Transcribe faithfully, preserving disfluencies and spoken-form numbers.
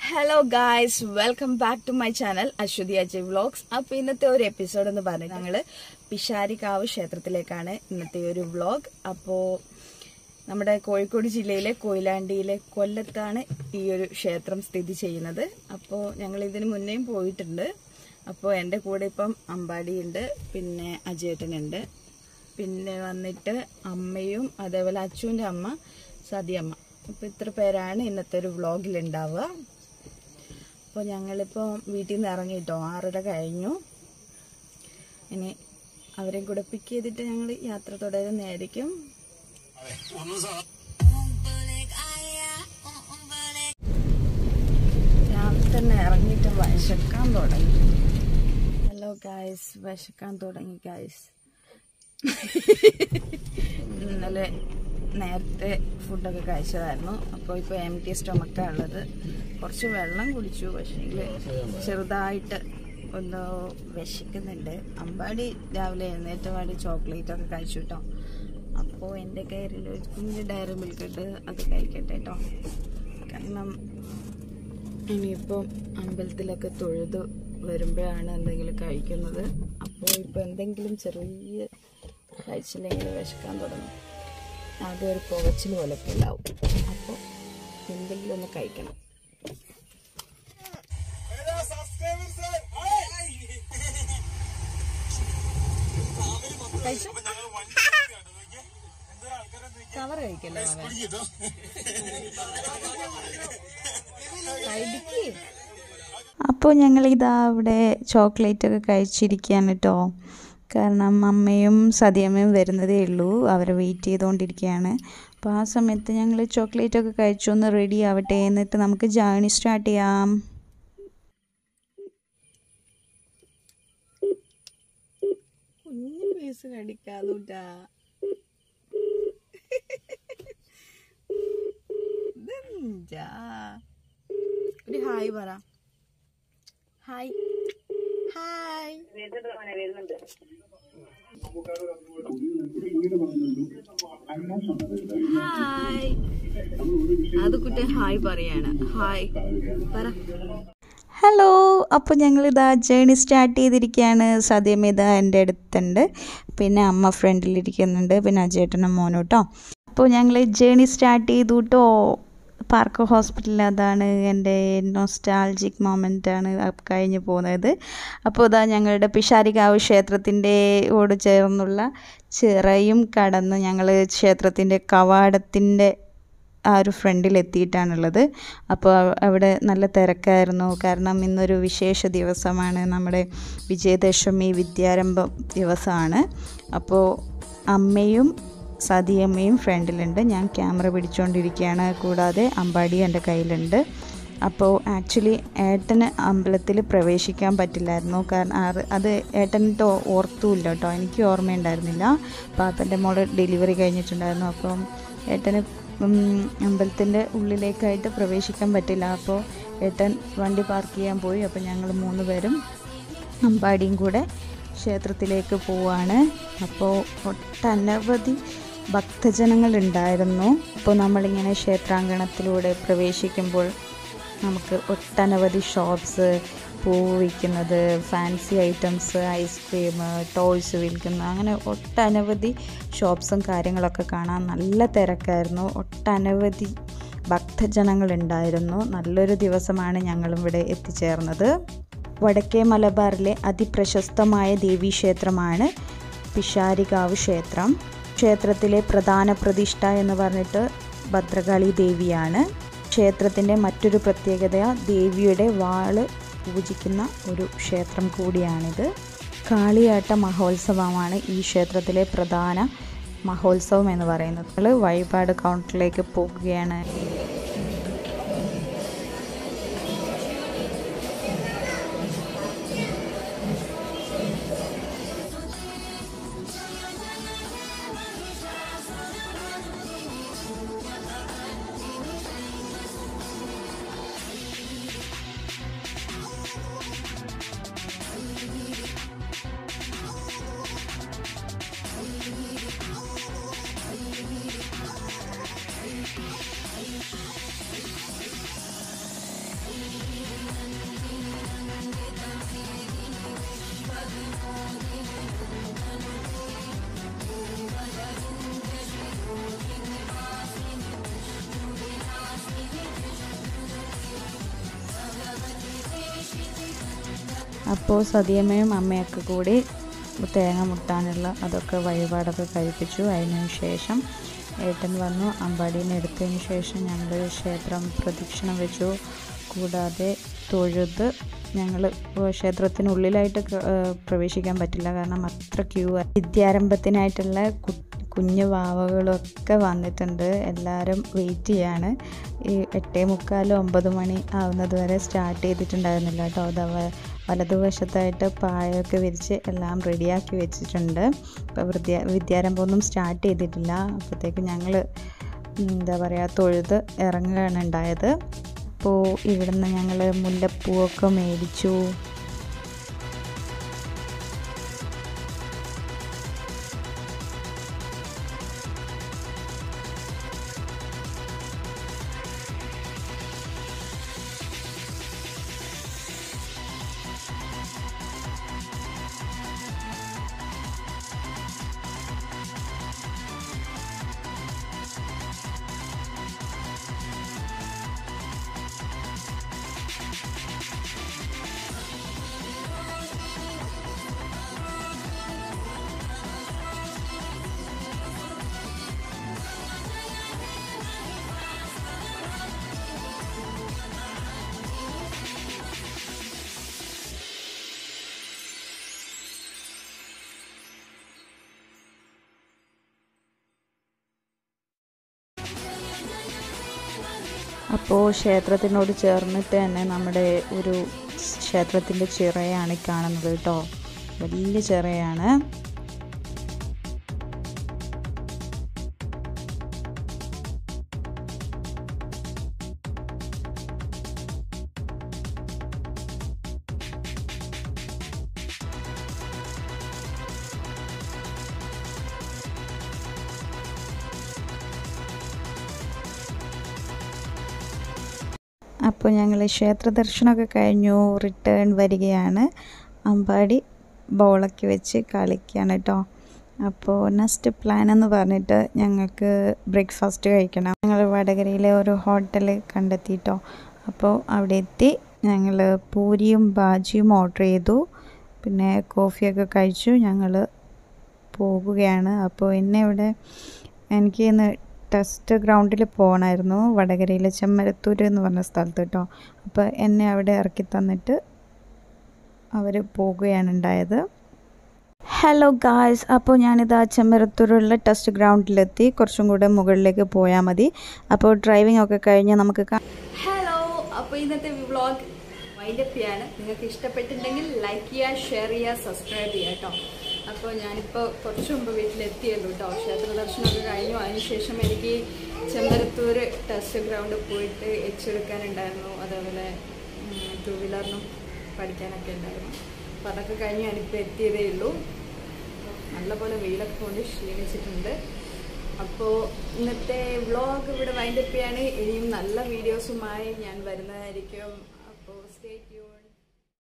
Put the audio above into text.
Hello guys, welcome back to my channel Aswathiajayvlogs. അപ്പോൾ ഇന്നത്തെ ഒരു എപ്പിസോഡ് എന്ന് പറഞ്ഞാൽ ഞങ്ങൾ പിഷാരിക്കാവ് ക്ഷേത്രത്തിലേക്കാണ് ഇന്നത്തെ ഒരു വ്ലോഗ്. അപ്പോൾ നമ്മുടെ കോഴിക്കോട് ജില്ലയിലെ കൊയിലാണ്ടിയിലെ കൊല്ലത്താണ് ഈ ഒരു ക്ഷേത്രം സ്ഥിതി ചെയ്യുന്നത്. അപ്പോൾ ഞങ്ങൾ ഇതിനു മുന്നേയും പോയിട്ടുണ്ട്. അപ്പോൾ എൻ്റെ കൂടെ ഇപ്പം അമ്പാടിയുണ്ട്, പിന്നെ അജയേട്ടനുണ്ട്, പിന്നെ വന്നിട്ട് അമ്മയും അതേപോലെ അച്ചുവിൻ്റെ അമ്മ സതിയമ്മ. അപ്പോൾ ഇത്ര പേരാണ് ഇന്നത്തെ ഒരു വ്ലോഗിൽ ഉണ്ടാവുക. അപ്പോൾ ഞങ്ങളിപ്പോൾ വീട്ടിൽ നിന്ന് ഇറങ്ങിയിട്ടോ, ആറര കഴിഞ്ഞു. ഇനി അവരെയും കൂടെ പിക്ക് ചെയ്തിട്ട് ഞങ്ങൾ യാത്ര തുടരുന്നതായിരിക്കും. രാവിലെ തന്നെ ഇറങ്ങിയിട്ട് വിശക്കാൻ തുടങ്ങി. ഹലോ ഗായ്സ്, വിശക്കാൻ തുടങ്ങി ഗായ്സ്. ഇന്നലെ നേരത്തെ ഫുഡൊക്കെ കഴിച്ചതായിരുന്നു. അപ്പോൾ ഇപ്പോൾ എം ടി സ്റ്റൊമക്കാണ് ഉള്ളത്. കുറച്ച് വെള്ളം കുടിച്ചു, പക്ഷേങ്കിൽ ചെറുതായിട്ട് ഒന്ന് വിശക്കുന്നുണ്ട്. അമ്പാടി രാവിലെ എഴുന്നേറ്റ പാടി ചോക്ലേറ്റൊക്കെ കഴിച്ചു കേട്ടോ. അപ്പോൾ എൻ്റെ കയ്യിൽ ഒരു കുഞ്ഞ് ഡയറി മിൽക്ക് ഉണ്ട്, അത് കഴിക്കട്ടെ കേട്ടോ. കാരണം ഇനിയിപ്പം അമ്പലത്തിലൊക്കെ തൊഴുത് വരുമ്പോഴാണ് എന്തെങ്കിലും കഴിക്കുന്നത്. അപ്പോൾ ഇപ്പോൾ എന്തെങ്കിലും ചെറിയ കഴിച്ചില്ലെങ്കിൽ വിശക്കാൻ തുടങ്ങും. ആകെ ഒരു പുകച്ചിൽ പോലൊക്കെ ഉണ്ടാവും. അപ്പോൾ എന്തെങ്കിലും ഒന്ന് കഴിക്കണം. കവർ കഴിക്കല്ലോ. അപ്പോൾ ഞങ്ങളിതാ അവിടെ ചോക്ലേറ്റ് ഒക്കെ കഴിച്ചിരിക്കുകയാണ് കേട്ടോ. കാരണം അമ്മയും സതിയമ്മയും വരുന്നതേ ഉള്ളൂ, അവരെ വെയിറ്റ് ചെയ്തുകൊണ്ടിരിക്കുകയാണ്. അപ്പോൾ ആ സമയത്ത് ഞങ്ങൾ ചോക്ലേറ്റൊക്കെ കഴിച്ചു, ഒന്ന് റെഡി ആവട്ടെ, എന്നിട്ട് നമുക്ക് ജേർണി സ്റ്റാർട്ട് ചെയ്യാം. കുഞ്ഞു പീസ് കടിക്കാതൂട്ടാ. ഒരു ഹായ് പറ. Hi hi. ഹായ്. അത് കുട്ടി ഹായ് പറയാണ്. ഹായ് പറ. ഹലോ. അപ്പോൾ ഞങ്ങളിതാ ജേണി സ്റ്റാർട്ട് ചെയ്തിരിക്കുകയാണ്. സദ്യമ ഇതാ എൻ്റെ അടുത്തുണ്ട്, പിന്നെ അമ്മ ഫ്രണ്ടിലിരിക്കുന്നുണ്ട്, പിന്നെ അജയേട്ടനും മോനും കേട്ടോ. അപ്പോൾ ഞങ്ങൾ ജേണി സ്റ്റാർട്ട് ചെയ്തു കേട്ടോ. പാർക്ക് ഹോസ്പിറ്റലിൽ അതാണ് എൻ്റെ നൊസ്റ്റാൾജിക് മൊമെൻ്റാണ് കഴിഞ്ഞു പോകുന്നത്. അപ്പോൾ ഇതാ ഞങ്ങളുടെ പിഷാരിക്കാവ് ക്ഷേത്രത്തിൻ്റെ ഓട് ചേർന്നുള്ള ചിറയും കടന്ന് ഞങ്ങൾ ക്ഷേത്രത്തിൻ്റെ കവാടത്തിൻ്റെ ആ ഒരു ഫ്രണ്ടിലെത്തിയിട്ടാണുള്ളത്. അപ്പോൾ അവിടെ നല്ല തിരക്കായിരുന്നു. കാരണം ഇന്നൊരു വിശേഷ ദിവസമാണ്, നമ്മുടെ വിജയദശമി വിദ്യാരംഭം ദിവസമാണ്. അപ്പോൾ അമ്മയും സതിയമ്മയും ഫ്രണ്ടിലുണ്ട്, ഞാൻ ക്യാമറ പിടിച്ചുകൊണ്ടിരിക്കുകയാണ്. കൂടാതെ അമ്പാടി എൻ്റെ കയ്യിലുണ്ട്. അപ്പോൾ ആക്ച്വലി ഏട്ടന് അമ്പലത്തിൽ പ്രവേശിക്കാൻ പറ്റില്ലായിരുന്നു. കാരണം അത് ഏട്ടനിട്ട് ഓർത്തുമില്ല കേട്ടോ, എനിക്ക് ഓർമ്മയുണ്ടായിരുന്നില്ല. പാപ്പൻ്റെ മോള് ഡെലിവറി കഴിഞ്ഞിട്ടുണ്ടായിരുന്നു. അപ്പം ഏട്ടന് അമ്പലത്തിൻ്റെ ഉള്ളിലേക്കായിട്ട് പ്രവേശിക്കാൻ പറ്റില്ല. അപ്പോൾ ഏട്ടൻ വണ്ടി പാർക്ക് ചെയ്യാൻ പോയി. അപ്പോൾ ഞങ്ങൾ മൂന്ന് പേരും അമ്പാടിയും കൂടെ ക്ഷേത്രത്തിലേക്ക് പോവാണ്. അപ്പോൾ ഒട്ടനവധി ഭക്തജനങ്ങളുണ്ടായിരുന്നു. അപ്പോൾ നമ്മളിങ്ങനെ ക്ഷേത്രാങ്കണത്തിലൂടെ പ്രവേശിക്കുമ്പോൾ നമുക്ക് ഒട്ടനവധി ഷോപ്സ്, പൂവ് വിൽക്കുന്നത്, ഫാൻസി ഐറ്റംസ്, ഐസ്ക്രീം, ടോയ്സ് വിൽക്കുന്ന, അങ്ങനെ ഒട്ടനവധി ഷോപ്സും കാര്യങ്ങളൊക്കെ കാണാൻ നല്ല തിരക്കായിരുന്നു. ഒട്ടനവധി ഭക്തജനങ്ങളുണ്ടായിരുന്നു. നല്ലൊരു ദിവസമാണ് ഞങ്ങളിവിടെ എത്തിച്ചേർന്നത്. വടക്കേ മലബാറിലെ അതിപ്രശസ്തമായ ദേവീക്ഷേത്രമാണ് പിഷാരിക്കാവ് ക്ഷേത്രം. ക്ഷേത്രത്തിലെ പ്രധാന പ്രതിഷ്ഠ എന്ന് പറഞ്ഞിട്ട് ഭദ്രകാളി ദേവിയാണ്. ക്ഷേത്രത്തിൻ്റെ മറ്റൊരു പ്രത്യേകത ദേവിയുടെ വാള് പൂജിക്കുന്ന ഒരു ക്ഷേത്രം കൂടിയാണിത്. കാളിയാട്ട മഹോത്സവമാണ് ഈ ക്ഷേത്രത്തിലെ പ്രധാന മഹോത്സവം എന്ന് പറയുന്നത്. നമ്മൾ വഴിപാട് കൗണ്ടറിലേക്ക് പോകുകയാണ്. അപ്പോൾ സതിയമ്മയും അമ്മയൊക്കെ കൂടി തേങ്ങ മുട്ടാനുള്ള അതൊക്കെ വഴിപാടൊക്കെ കഴിപ്പിച്ചു. അതിന് ശേഷം ഏട്ടൻ വന്നു. അമ്പാടീനെ എടുത്തതിന് ശേഷം ഞങ്ങൾ ക്ഷേത്രം പ്രദക്ഷിണം വെച്ചു. കൂടാതെ തൊഴുത് ഞങ്ങൾ ക്ഷേത്രത്തിനുള്ളിലായിട്ട് പ്രവേശിക്കാൻ പറ്റില്ല, കാരണം അത്ര ക്യൂ. വിദ്യാരംഭത്തിനായിട്ടുള്ള കുഞ്ഞു വാവകളൊക്കെ വന്നിട്ടുണ്ട്. എല്ലാവരും വെയിറ്റ് ചെയ്യാണ്. ഈ എട്ടേ മുക്കാലും ഒമ്പത് മണി ആവുന്നത് വരെ സ്റ്റാർട്ട് ചെയ്തിട്ടുണ്ടായിരുന്നില്ല കേട്ടോ. അത് വലതുവശത്തായിട്ട് പായൊക്കെ വിരിച്ച് എല്ലാം റെഡിയാക്കി വെച്ചിട്ടുണ്ട്. ഇപ്പോൾ വിദ്യാ വിദ്യാരംഭമൊന്നും സ്റ്റാർട്ട് ചെയ്തിട്ടില്ല. അപ്പോഴത്തേക്ക് ഞങ്ങൾ എന്താ പറയുക തൊഴുത് ഇറങ്ങുകയാണ് ഉണ്ടായത്. അപ്പോൾ ഇവിടുന്ന് ഞങ്ങൾ മുല്ലപ്പൂവൊക്കെ മേടിച്ചു. അപ്പോൾ ക്ഷേത്രത്തിനോട് ചേർന്നിട്ട് തന്നെ നമ്മുടെ ഒരു ക്ഷേത്രത്തിൻ്റെ ചിറയാണ് കാണുന്നത് കേട്ടോ. വലിയ ചിറയാണ്. അപ്പോൾ ഞങ്ങൾ ക്ഷേത്ര ദർശനമൊക്കെ കഴിഞ്ഞു റിട്ടേൺ വരികയാണ്. അമ്പാടി ബോളൊക്കെ വെച്ച് കളിക്കുകയാണ് കേട്ടോ. അപ്പോൾ നെക്സ്റ്റ് പ്ലാൻ എന്ന് പറഞ്ഞിട്ട് ഞങ്ങൾക്ക് ബ്രേക്ക്ഫാസ്റ്റ് കഴിക്കണം. ഞങ്ങൾ വടകരയിലെ ഒരു ഹോട്ടൽ കണ്ടെത്തിയിട്ടോ. അപ്പോൾ അവിടെ എത്തി ഞങ്ങൾ പൂരിയും ബാജിയും ഓർഡർ ചെയ്തു. പിന്നെ കോഫിയൊക്കെ കഴിച്ചു ഞങ്ങൾ പോകുകയാണ്. അപ്പോൾ എന്നെ ഇവിടെ എനിക്ക് ഇന്ന് ടെസ്റ്റ് ഗ്രൗണ്ടിൽ പോകണമായിരുന്നു, വടകരയിലെ ചെമ്മരത്തൂർ എന്ന് പറഞ്ഞ സ്ഥലത്ത് കേട്ടോ. അപ്പോൾ എന്നെ അവിടെ ഇറക്കി തന്നിട്ട് അവർ പോകുകയാണ് ഉണ്ടായത്. ഹലോ ഗായ്സ്, അപ്പോൾ ഞാനിതാ ചെമ്മരത്തൂരുള്ള ടെസ്റ്റ് ഗ്രൗണ്ടിലെത്തി. കുറച്ചും കൂടെ മുകളിലേക്ക് പോയാൽ മതി. അപ്പോൾ ഡ്രൈവിംഗ് ഒക്കെ കഴിഞ്ഞ് നമുക്ക് ഹലോ, അപ്പോൾ ഇന്നത്തെ വ്ളോഗ് വൈൻഡപ്പ് ചെയ്യാണ്. നിങ്ങൾക്ക് ഇഷ്ടപ്പെട്ടിട്ടുണ്ടെങ്കിൽ ലൈക്ക് ചെയ്യുക, ഷെയർ ചെയ്യുക, സബ്സ്ക്രൈബ് ചെയ്യുക കേട്ടോ. അപ്പോൾ ഞാനിപ്പോൾ കുറച്ച് മുമ്പ് വീട്ടിലെത്തിയല്ലോ കേട്ടോ. ക്ഷേത്ര ദർശനമൊക്കെ കഴിഞ്ഞു. അതിനുശേഷം എനിക്ക് ചെമ്മരത്തൂർ ടെസ്റ്റ് ഗ്രൗണ്ടിൽ പോയിട്ട് എച്ചെടുക്കാനുണ്ടായിരുന്നു. അതേപോലെ ടൂ വീലറിനും പഠിക്കാനൊക്കെ ഉണ്ടായിരുന്നു. അപ്പോൾ അതൊക്കെ കഴിഞ്ഞ് ഞാനിപ്പോൾ എത്തിയതേ ഉള്ളൂ. നല്ലപോലെ വെയിലൊക്കെ കൊണ്ട് ക്ഷീണിച്ചിട്ടുണ്ട്. അപ്പോൾ ഇന്നത്തെ വ്ളോഗ് ഇവിടെ വൈൻഡപ്പ് ചെയ്യാണ്. ഇനിയും നല്ല വീഡിയോസുമായി ഞാൻ വരുന്നതായിരിക്കും. അപ്പോൾ സ്റ്റേ ട്യൂൺ.